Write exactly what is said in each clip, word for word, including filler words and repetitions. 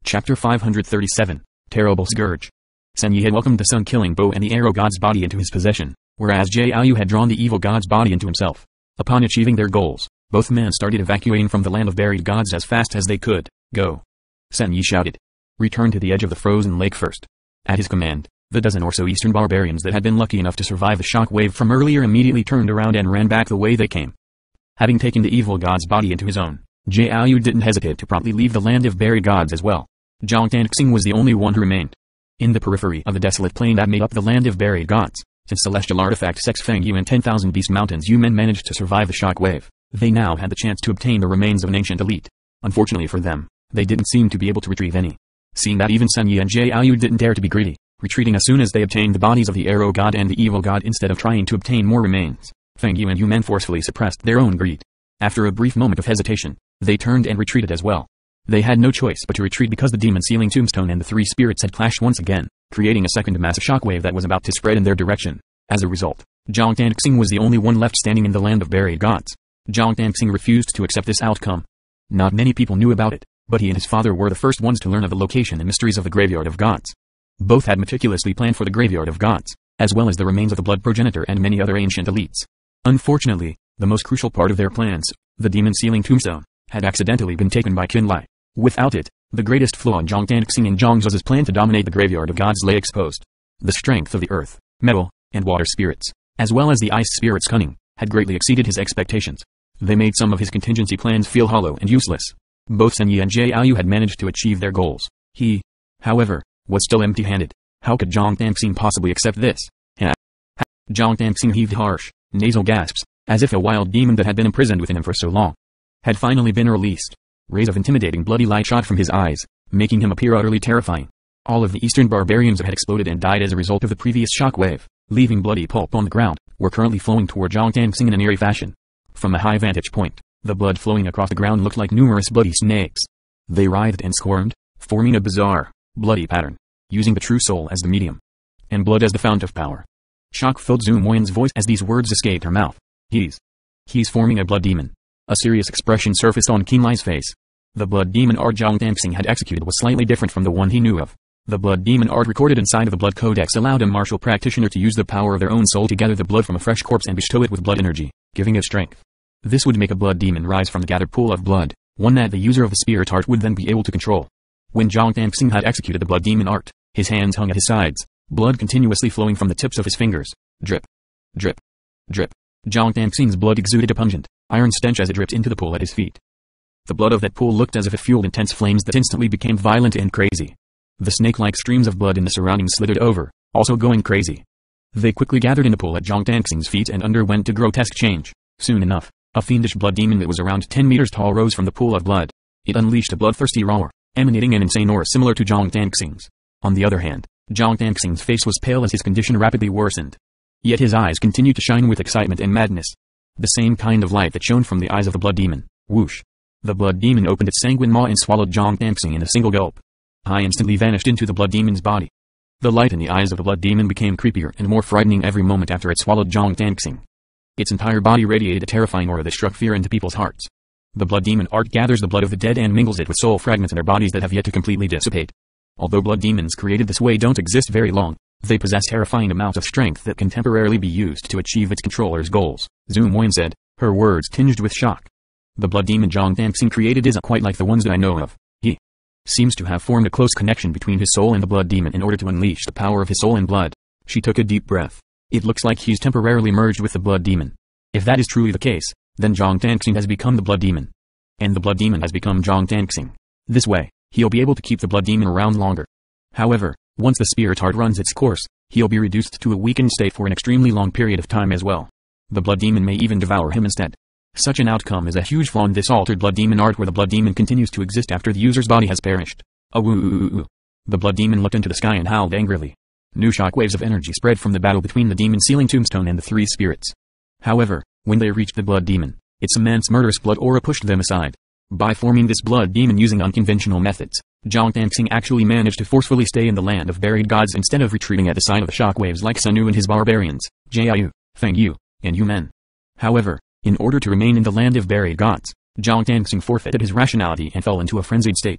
Chapter five hundred thirty-seven. Terrible Scourge. Sen Yi had welcomed the sun-killing bow and the arrow god's body into his possession, whereas Jiaoyu had drawn the evil god's body into himself. Upon achieving their goals, both men started evacuating from the land of buried gods as fast as they could. Go! Sen Yi shouted. Return to the edge of the frozen lake first. At his command, the dozen or so eastern barbarians that had been lucky enough to survive the shock wave from earlier immediately turned around and ran back the way they came. Having taken the evil god's body into his own, Jiaoyu didn't hesitate to promptly leave the land of buried gods as well. Zhang Tanxing was the only one who remained. In the periphery of the desolate plain that made up the land of buried gods, since celestial artifact Sex Feng Yu and ten thousand Beast Mountains Yu men managed to survive the shock wave, they now had the chance to obtain the remains of an ancient elite. Unfortunately for them, they didn't seem to be able to retrieve any. Seeing that even Sen Yi and Jiaoyu didn't dare to be greedy, retreating as soon as they obtained the bodies of the arrow god and the evil god instead of trying to obtain more remains, Feng Yu and Yu men forcefully suppressed their own greed. After a brief moment of hesitation, they turned and retreated as well. They had no choice but to retreat because the demon sealing tombstone and the three spirits had clashed once again, creating a second massive shockwave that was about to spread in their direction. As a result, Zhang Tanxing was the only one left standing in the land of buried gods. Zhang Tanxing refused to accept this outcome. Not many people knew about it, but he and his father were the first ones to learn of the location and mysteries of the Graveyard of Gods. Both had meticulously planned for the Graveyard of Gods, as well as the remains of the Blood Progenitor and many other ancient elites. Unfortunately, the most crucial part of their plans, the demon sealing tombstone, had accidentally been taken by Qin Lai. Without it, the greatest flaw in Zhang Tanxing and Zhang Zuo's plan to dominate the Graveyard of Gods lay exposed. The strength of the earth, metal, and water spirits, as well as the ice spirit's cunning, had greatly exceeded his expectations. They made some of his contingency plans feel hollow and useless. Both Sen Yi and Jiaoyu had managed to achieve their goals. He, however, was still empty-handed. How could Zhang Tanxing possibly accept this? Ha! Ha! Zhang Tanxing heaved harsh, nasal gasps, as if a wild demon that had been imprisoned within him for so long had finally been released. Rays of intimidating bloody light shot from his eyes, making him appear utterly terrifying. All of the eastern barbarians that had exploded and died as a result of the previous shockwave, leaving bloody pulp on the ground, were currently flowing toward Zhang Tanxing in an eerie fashion. From a high vantage point, the blood flowing across the ground looked like numerous bloody snakes. They writhed and squirmed, forming a bizarre, bloody pattern, using the true soul as the medium, and blood as the fount of power. Shock filled Zhu Moyan's voice as these words escaped her mouth. He's... He's forming a blood demon. A serious expression surfaced on Qin Lai's face. The blood demon art Zhang Tanxing had executed was slightly different from the one he knew of. The blood demon art recorded inside of the blood codex allowed a martial practitioner to use the power of their own soul to gather the blood from a fresh corpse and bestow it with blood energy, giving it strength. This would make a blood demon rise from the gathered pool of blood, one that the user of the spirit art would then be able to control. When Zhang Tanxing had executed the blood demon art, his hands hung at his sides, blood continuously flowing from the tips of his fingers. Drip. Drip. Drip. Zhang Tanxing's blood exuded a pungent, iron stench as it dripped into the pool at his feet. The blood of that pool looked as if it fueled intense flames that instantly became violent and crazy. The snake-like streams of blood in the surroundings slithered over, also going crazy. They quickly gathered in the pool at Zhang Tanxing's feet and underwent a grotesque change. Soon enough, a fiendish blood demon that was around ten meters tall rose from the pool of blood. It unleashed a bloodthirsty roar, emanating an insane aura similar to Zhang Tanxing's. On the other hand, Zhang Tanxing's face was pale as his condition rapidly worsened. Yet his eyes continued to shine with excitement and madness. The same kind of light that shone from the eyes of the blood demon. Whoosh! The blood demon opened its sanguine maw and swallowed Zhang Tanxing in a single gulp. I instantly vanished into the blood demon's body. The light in the eyes of the blood demon became creepier and more frightening every moment after it swallowed Zhang Tanxing. Its entire body radiated a terrifying aura that struck fear into people's hearts. The blood demon art gathers the blood of the dead and mingles it with soul fragments in their bodies that have yet to completely dissipate. Although blood demons created this way don't exist very long, they possess terrifying amounts of strength that can temporarily be used to achieve its controller's goals, Zhu Moyan said, her words tinged with shock. The blood demon Zhang Tanxing created isn't quite like the ones that I know of. He seems to have formed a close connection between his soul and the blood demon in order to unleash the power of his soul and blood. She took a deep breath. It looks like he's temporarily merged with the blood demon. If that is truly the case, then Zhang Tanxing has become the blood demon. And the blood demon has become Zhang Tanxing. This way, he'll be able to keep the blood demon around longer. However, once the spirit heart runs its course, he'll be reduced to a weakened state for an extremely long period of time as well. The blood demon may even devour him instead. Such an outcome is a huge flaw in this altered blood demon art where the blood demon continues to exist after the user's body has perished. Awoo! The blood demon looked into the sky and howled angrily. New shockwaves of energy spread from the battle between the demon sealing tombstone and the three spirits. However, when they reached the blood demon, its immense murderous blood aura pushed them aside. By forming this blood demon using unconventional methods, Zhang Tanxing actually managed to forcefully stay in the land of buried gods instead of retreating at the sight of the shockwaves like Sun Yu and his barbarians, Jiaoyu, Feng Yu, and Yu men. However, in order to remain in the land of buried gods, Zhang Tanxing forfeited his rationality and fell into a frenzied state.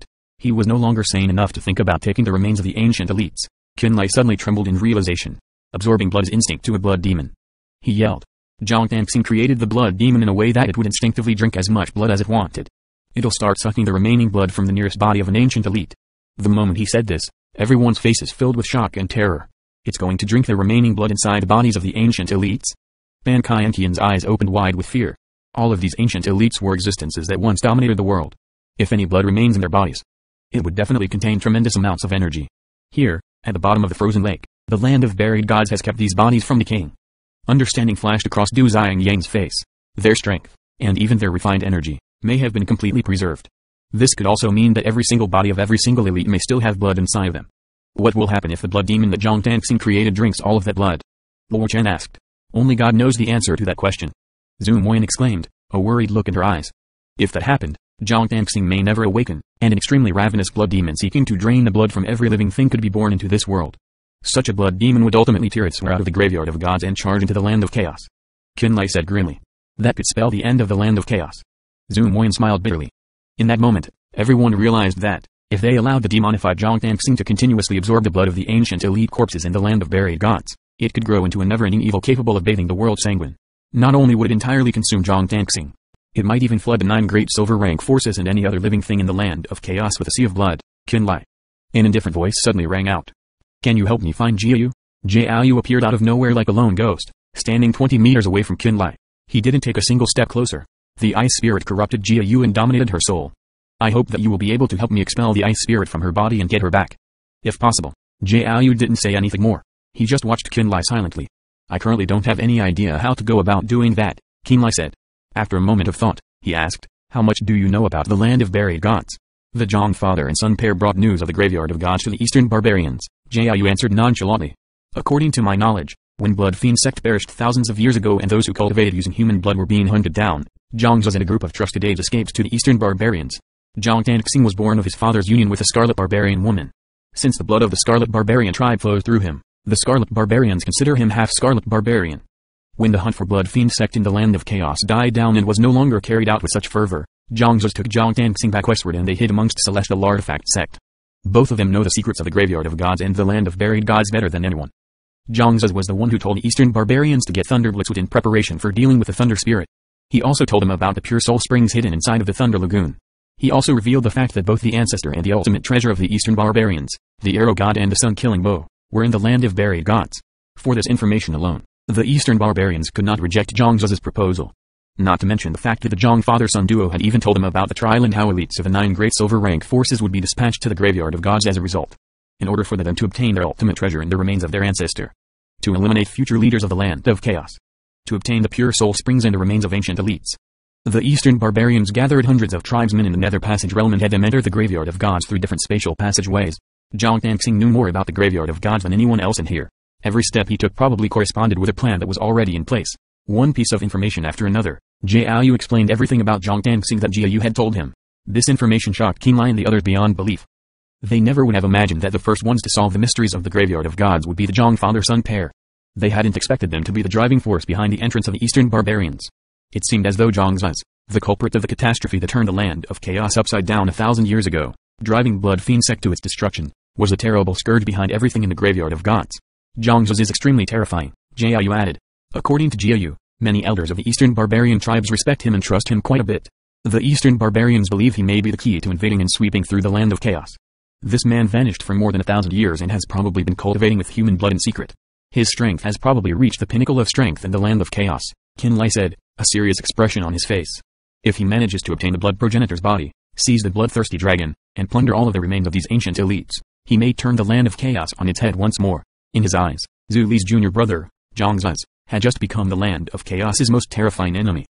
He was no longer sane enough to think about taking the remains of the ancient elites. Qinlai suddenly trembled in realization. Absorbing blood is instinct to a blood demon. He yelled. Zhang Tanxing created the blood demon in a way that it would instinctively drink as much blood as it wanted. It'll start sucking the remaining blood from the nearest body of an ancient elite. The moment he said this, everyone's faces filled with shock and terror. It's going to drink the remaining blood inside the bodies of the ancient elites? Ban Kai and Qian's eyes opened wide with fear. All of these ancient elites were existences that once dominated the world. If any blood remains in their bodies, it would definitely contain tremendous amounts of energy. Here, at the bottom of the frozen lake, the land of buried gods has kept these bodies from decaying. Understanding flashed across Du Xiangyang's face. Their strength, and even their refined energy, may have been completely preserved. This could also mean that every single body of every single elite may still have blood inside of them. What will happen if the blood demon that Zhang Tanxing created drinks all of that blood? Luo Chen asked. Only God knows the answer to that question. Zhu Moyan exclaimed, a worried look in her eyes. If that happened, Zhang Tanxing may never awaken, and an extremely ravenous blood demon seeking to drain the blood from every living thing could be born into this world. Such a blood demon would ultimately tear its way out of the graveyard of gods and charge into the land of chaos. Qinlai said grimly. That could spell the end of the land of chaos. Zhu Moyan smiled bitterly. In that moment, everyone realized that, if they allowed the demonified Zhang Tanxing to continuously absorb the blood of the ancient elite corpses in the land of buried gods, it could grow into a never-ending evil capable of bathing the world's sanguine. Not only would it entirely consume Zhang Tanxing, it might even flood the nine great silver rank forces and any other living thing in the land of chaos with a sea of blood. Qinlai. An indifferent voice suddenly rang out. Can you help me find Jiayu? Jiayu appeared out of nowhere like a lone ghost, standing twenty meters away from Qinlai. He didn't take a single step closer. The ice spirit corrupted Jiayu and dominated her soul. I hope that you will be able to help me expel the ice spirit from her body and get her back. If possible. Jiayu didn't say anything more. He just watched Qinlai silently. I currently don't have any idea how to go about doing that, Qinlai said. After a moment of thought, he asked, how much do you know about the land of buried gods? The Zhang father and son pair brought news of the graveyard of gods to the eastern barbarians. Jiayu answered nonchalantly. According to my knowledge, when Blood Fiend sect perished thousands of years ago and those who cultivated using human blood were being hunted down, Zhang Zuz and a group of trusted aides escaped to the eastern barbarians. Zhang Tanxing was born of his father's union with a Scarlet Barbarian woman. Since the blood of the Scarlet Barbarian tribe flows through him, the Scarlet Barbarians consider him half Scarlet Barbarian. When the hunt for Blood Fiend sect in the land of chaos died down and was no longer carried out with such fervor, Zhang Zuz took Zhang Tanxing back westward and they hid amongst Celestial Artifact sect. Both of them know the secrets of the graveyard of gods and the land of buried gods better than anyone. Zhang Zuz was the one who told the eastern barbarians to get Thunder Blitzwood in preparation for dealing with the Thunder Spirit. He also told them about the pure soul springs hidden inside of the Thunder Lagoon. He also revealed the fact that both the ancestor and the ultimate treasure of the eastern barbarians, the arrow god and the sun-killing bow, were in the land of buried gods. For this information alone, the eastern barbarians could not reject Zhang Zuz's proposal. Not to mention the fact that the Zhang father-son duo had even told him about the trial and how elites of the nine great silver rank forces would be dispatched to the graveyard of gods as a result, in order for them to obtain their ultimate treasure and the remains of their ancestor. To eliminate future leaders of the land of chaos. To obtain the pure soul springs and the remains of ancient elites. The eastern barbarians gathered hundreds of tribesmen in the nether passage realm and had them enter the graveyard of gods through different spatial passageways. Zhang Tanxing knew more about the graveyard of gods than anyone else in here. Every step he took probably corresponded with a plan that was already in place. One piece of information after another, Jiayu explained everything about Zhang Tanxing that Jiayu had told him. This information shocked Qinlai and the others beyond belief. They never would have imagined that the first ones to solve the mysteries of the graveyard of gods would be the Zhang father-son pair. They hadn't expected them to be the driving force behind the entrance of the eastern barbarians. It seemed as though Zhang Zuz, the culprit of the catastrophe that turned the land of chaos upside down a thousand years ago, driving Blood Fiend sect to its destruction, was a terrible scourge behind everything in the graveyard of gods. Zhang Zuz is extremely terrifying, Jiayu added. According to Jiayu, many elders of the eastern barbarian tribes respect him and trust him quite a bit. The eastern barbarians believe he may be the key to invading and sweeping through the land of chaos. This man vanished for more than a thousand years and has probably been cultivating with human blood in secret. His strength has probably reached the pinnacle of strength in the land of chaos, Qinlai said, a serious expression on his face. If he manages to obtain the blood progenitor's body, seize the bloodthirsty dragon, and plunder all of the remains of these ancient elites, he may turn the land of chaos on its head once more. In his eyes, Zhu Li's junior brother, Zhang Zuz, had just become the land of chaos's most terrifying enemy.